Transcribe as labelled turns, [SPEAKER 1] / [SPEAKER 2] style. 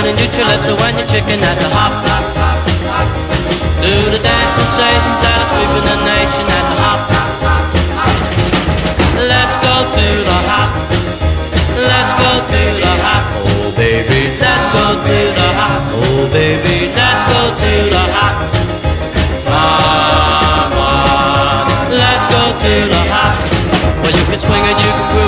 [SPEAKER 1] turning your lips when you're chicken at the hop. Do the dance sensations that are sweeping the nation at the hop. Let's go to the hop. Let's go to the hop. Oh baby, let's go to the hop. Oh baby, let's go to the hop. Come on, let's go to the hop. Well, you can swing and you can groove.